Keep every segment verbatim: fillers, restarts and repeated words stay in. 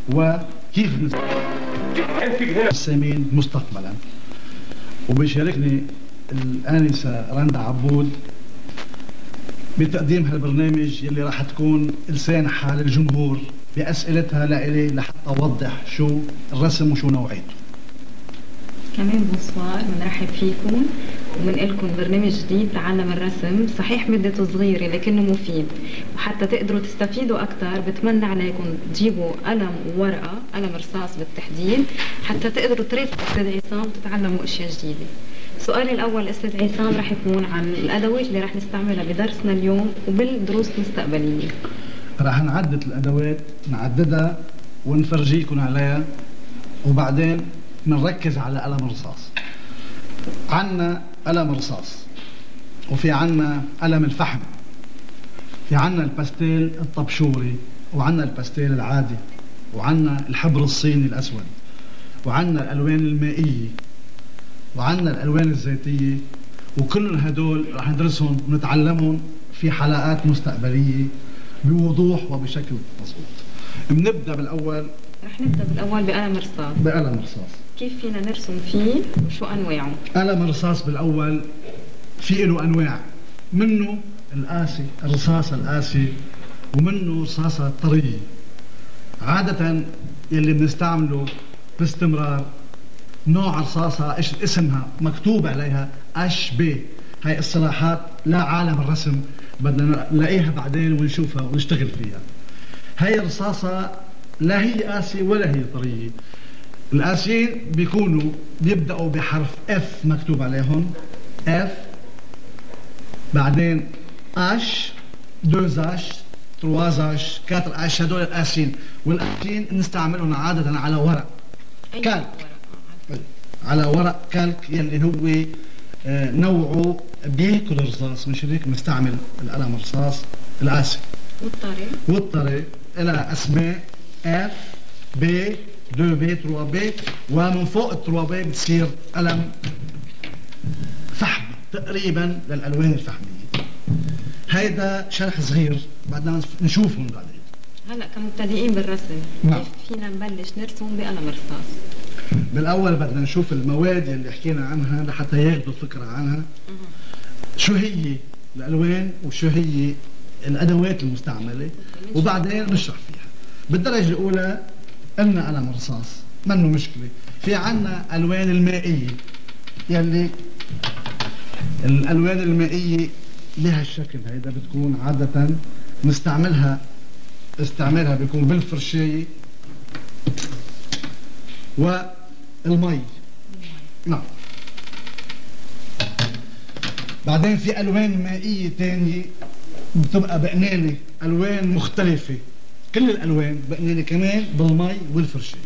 وكيف نستعمل مستقبلا. وبيشاركني الآنسة رندا عبود بتقديم هالبرنامج يلي راح تكون لسان حال الجمهور بأسئلتها لإلي لحتى أوضح شو الرسم وشو نوعيته. كمان بونسوار، بنرحب فيكم وبنقول لكم برنامج جديد تعلم الرسم. صحيح مدته صغيرة لكنه مفيد، وحتى تقدروا تستفيدوا أكثر بتمنى عليكم تجيبوا قلم وورقة، قلم رصاص بالتحديد، حتى تقدروا ترافقوا أستاذ عصام وتتعلموا أشياء جديدة. سؤالي الأول أستاذ عصام رح يكون عن الأدوات اللي رح نستعملها بدرسنا اليوم وبالدروس المستقبلية. رح نعدد الأدوات، نعددها ونفرجيكم عليها، وبعدين بنركز على قلم الرصاص. عنا قلم رصاص، وفي عنا قلم الفحم، في عنا الباستيل الطبشوري، وعنا الباستيل العادي، وعنا الحبر الصيني الأسود، وعنا الألوان المائية، وعنا الألوان الزيتية. وكل هدول رح ندرسهم ونتعلمهم في حلقات مستقبلية بوضوح وبشكل مضبوط. بنبدأ بالأول، رح نبدأ بالأول بقلم رصاص. بقلم رصاص كيف فينا نرسم فيه وشو أنواعه؟ قلم الرصاص بالأول في له أنواع، منه القاسي، الرصاصة القاسي، ومنه رصاصة طرية. عادة يلي بنستعمله باستمرار نوع رصاصة ايش اسمها مكتوب عليها اش بي. هاي الصلاحات لا عالم الرسم بدنا نلاقيها بعدين ونشوفها ونشتغل فيها. هاي الرصاصة لا هي قاسي ولا هي طرية. القاسيين بيكونوا بيبدأوا بحرف اف مكتوب عليهم اف، بعدين اش، دوز اش، ترواز اش، كاتر اش. هدول القاسيين. والقاسيين نستعملهم عادة على ورق كالك، على ورق كالك يلي هو آه نوعه بياكل الرصاص، مش هيك بنستعمل القلم الرصاص القاسي. والطري والطري لها اسماء اف بي دو بي تروا بي، ومن فوق التروا بي بتصير قلم فحم تقريبا للالوان الفحميه. هيدا شرح صغير بدنا نشوفهم بعدين. هلا كمبتدئين بالرسم نعم. كيف فينا نبلش نرسم بقلم رصاص؟ بالاول بدنا نشوف المواد اللي حكينا عنها لحتى ياخذوا فكره عنها. شو هي الالوان وشو هي الادوات المستعمله، وبعدين نشرح فيها. بالدرجه الاولى قلنا قلم رصاص منه مشكله. في عنا الوان المائيه، يلي الالوان المائيه لها الشكل هيدا، بتكون عاده نستعملها استعمالها بيكون بالفرشايه والمي. نعم. بعدين في الوان مائيه ثانيه بتبقى بقنانه، الوان مختلفه. كل الالوان بقنانه كمان بالمي والفرشايه.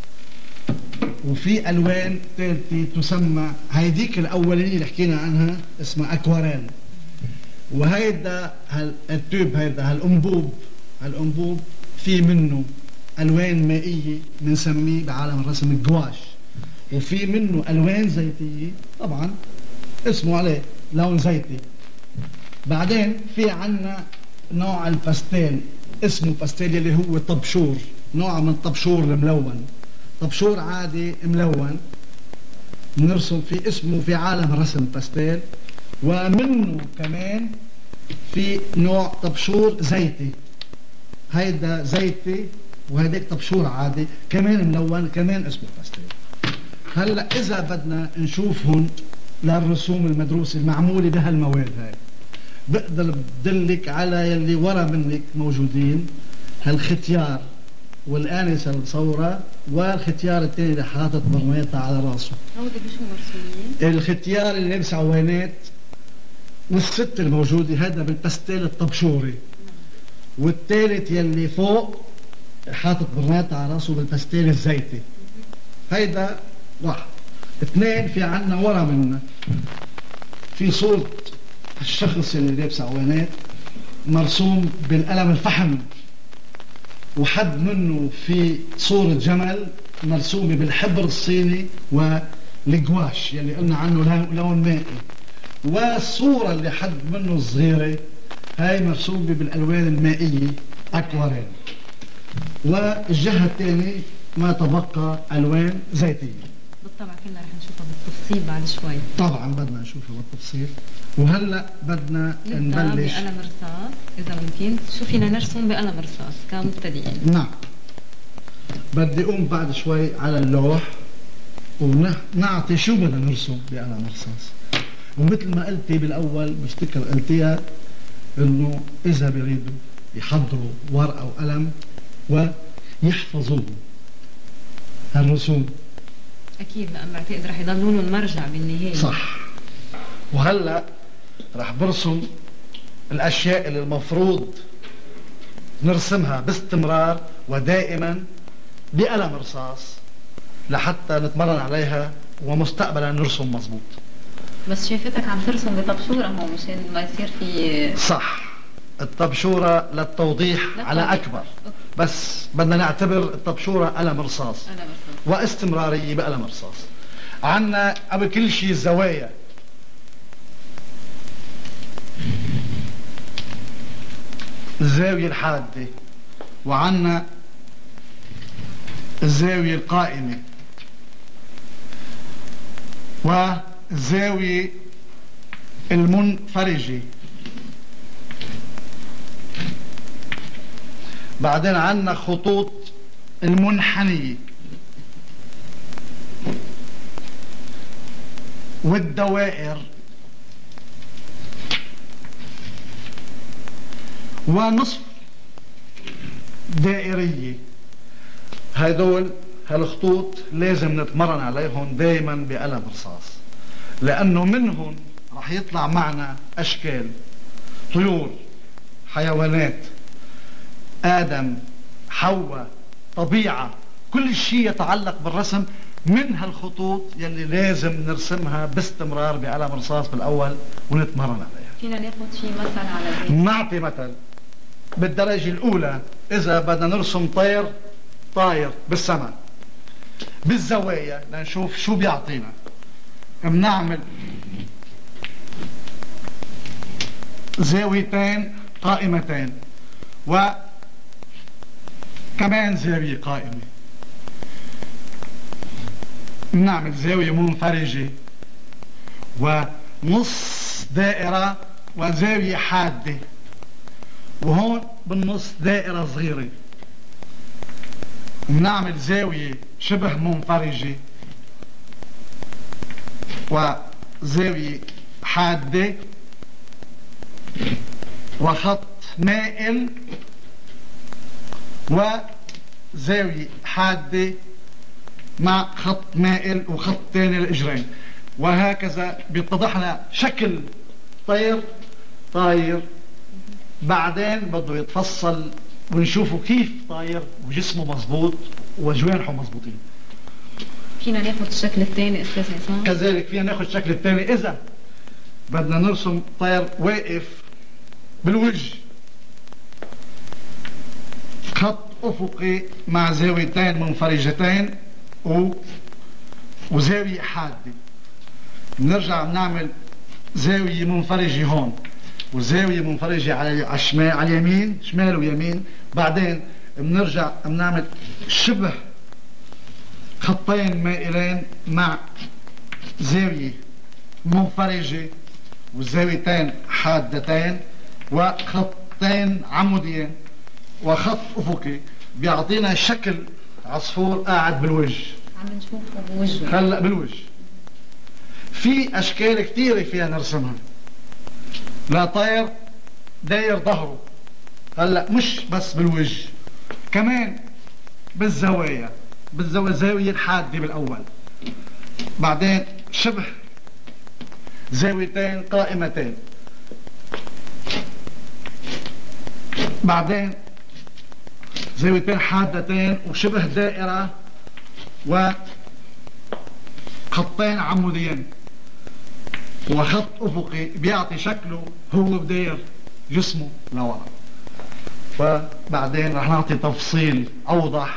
وفي الوان ثالثه تسمى، هيديك الاولانيه اللي حكينا عنها اسمها اكواريل. وهيدا التوب، هيدا هالانبوب، هالانبوب في منه الوان مائيه بنسميه بعالم الرسم الجواش، وفي منه الوان زيتيه طبعا اسمه عليه لون زيتي. بعدين في عنا نوع الباستيل اسمه باستيل اللي هو طبشور، نوع من الطبشور الملون، طبشور عادي ملون بنرسم فيه، اسمه في عالم الرسم باستيل. ومنه كمان في نوع طبشور زيتي، هيدا زيتي وهيداك طبشور عادي كمان ملون، كمان اسمه باستيل. هلا اذا بدنا نشوفهم للرسوم المدروسه المعموله بهالمواد هاي، بقدر بدلك على يلي ورا منك موجودين، هالختيار والآنسة المصورة، والختيار الثاني اللي حاطط برنيطة على راسه. هودي بشو مرسومين؟ الختيار اللي لابس عوينات والست الموجودة هذا بالباستيل الطبشوري، والثالث يلي فوق حاطط برنيطة على راسه بالباستيل الزيتي. هيدا واحد. اثنين في عنا ورا منا في صورة الشخص اللي لابس عوينات مرسوم بالقلم الفحم، وحد منه في صورة جمل مرسومة بالحبر الصيني والجواش يلي قلنا عنه لون مائي. والصورة اللي حد منه الصغيرة هاي مرسومة بالألوان المائية أكواريل. والجهة الثانية ما تبقى ألوان زيتية. بالطبع كلها رح نشوفها بالتفصيل بعد شوي. طبعا بدنا نشوفها بالتفصيل. وهلا بدنا نبلش بقلم رصاص إذا ممكن. شو فينا نرسم بقلم رصاص كمبتدئين؟ نعم. بدي أقوم بعد شوي على اللوح ونعطي شو بدنا نرسم بقلم رصاص. ومثل ما قلتي بالأول بفتكر قلتيها إنه إذا بيريدوا يحضروا ورقة وقلم ويحفظوه هالرسوم. أكيد لأن بعتقد رح يضلوا لهم مرجع بالنهاية. صح. وهلا رح برسم الأشياء اللي المفروض نرسمها باستمرار ودائما بقلم رصاص لحتى نتمرن عليها ومستقبلا نرسم مظبوط. بس شايفتك عم ترسم بطبشورة هون مشان ما يصير في. صح. الطبشورة للتوضيح على أكبر، بس بدنا نعتبر الطبشورة قلم رصاص واستمرارية بقلم رصاص. عنا قبل كل شيء الزوايا. الزاوية الحادة، وعنا الزاوية القائمة، والزاوية المنفرجة. بعدين عنا خطوط المنحنية والدوائر ونصف دائرية. هدول هالخطوط لازم نتمرن عليهم دايما بقلم رصاص، لأنه منهم رح يطلع معنا أشكال طيور، حيوانات، آدم، حواء، طبيعة، كل شيء يتعلق بالرسم من هالخطوط يلي لازم نرسمها باستمرار بقلم رصاص بالأول ونتمرن عليها. فينا ناخذ شيء مثل على ذلك؟ نعطي مثل. بالدرجة الأولى إذا بدنا نرسم طير طاير بالسماء بالزوايا لنشوف شو بيعطينا، بنعمل زاويتين قائمتين وكمان زاوية قائمة. بنعمل زاوية منفرجة ونص دائرة وزاوية حادة، وهون بالنص دائرة صغيرة. بنعمل زاوية شبه منفرجة وزاوية حادة وخط مائل وزاوية حادة مع خط مائل وخط ثاني للإجرين، وهكذا بيتضح لنا شكل طير طاير. بعدين بده يتفصل ونشوفه كيف طاير وجسمه مزبوط وجوانحه مزبوطين. فينا ناخذ الشكل الثاني استاذ عصام؟ كذلك فينا ناخذ الشكل الثاني اذا بدنا نرسم طير واقف بالوجه، خط افقي مع زاويتين منفرجتين و... وزاويه حاده. بنرجع بنعمل زاويه منفرجه هون وزاويه منفرجه على الشمال، على اليمين، شمال ويمين. بعدين بنرجع بنعمل شبه خطين مائلين مع زاويه منفرجه وزاويتين حادتين وخطين عموديين وخط افقي، بيعطينا شكل عصفور قاعد بالوجه. عم نشوفه بوجهه هلا بالوجه. في اشكال كثيره فيها نرسمها. لا طير داير ظهره، هلا مش بس بالوجه، كمان بالزوايا، بالزاويه زاويه الحاده بالاول، بعدين شبه زاويتين قائمتين، بعدين زاويتين حادتين وشبه دائره وخطين عموديين وخط افقي بيعطي شكله هو بداير جسمه لورا. وبعدين رح نعطي تفصيل اوضح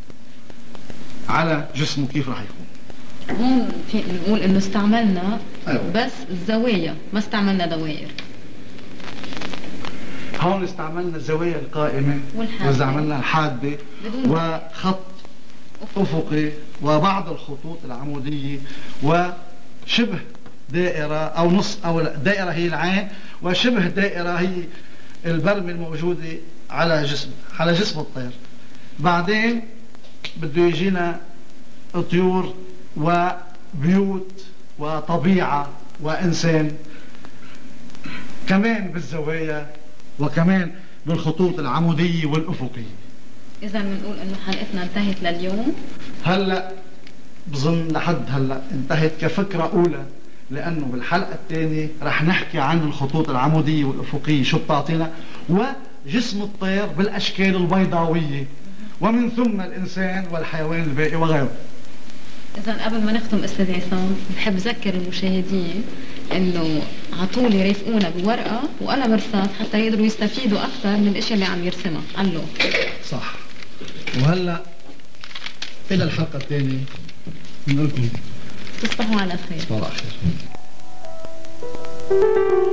على جسمه كيف رح يكون. هون في نقول انه استعملنا أيوة. بس الزوايا، ما استعملنا دوائر. هون استعملنا الزوايا القائمة واستعملنا الحادة وخط أفقي وبعض الخطوط العمودية وشبه دائرة أو نص أو دائرة هي العين وشبه دائرة هي البرمة الموجودة على جسم على جسم الطير. بعدين بده يجينا طيور وبيوت وطبيعة وإنسان كمان بالزوايا وكمان بالخطوط العمودية والأفقية. إذا بنقول إنه حلقتنا انتهت لليوم. هلا بظن لحد هلا انتهت كفكرة أولى، لأنه بالحلقة الثانية رح نحكي عن الخطوط العمودية والأفقية شو بتعطينا، وجسم الطير بالأشكال البيضاوية، ومن ثم الإنسان والحيوان الباقي وغيره. إذا قبل ما نختم أستاذ عصام بحب أذكر المشاهدين إنه عطولي يرافقونا بورقة وقلم رصاص حتى يقدروا يستفيدوا أكثر من الأشياء اللي عم يرسمها علو. صح. وهلا إلى الحلقة الثانية بنقول لكم تصبحوا على خير. تصبحوا على خير.